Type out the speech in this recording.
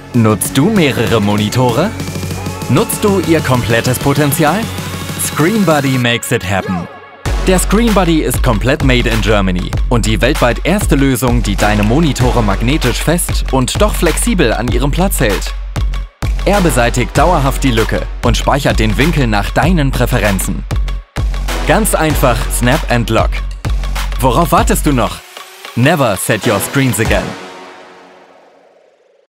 Nutzt du mehrere Monitore? Nutzt du ihr komplettes Potenzial? ScreenBuddy makes it happen. Der ScreenBuddy ist komplett made in Germany und die weltweit erste Lösung, die deine Monitore magnetisch fest und doch flexibel an ihrem Platz hält. Er beseitigt dauerhaft die Lücke und speichert den Winkel nach deinen Präferenzen. Ganz einfach Snap and Lock. Worauf wartest du noch? Never set your screens again.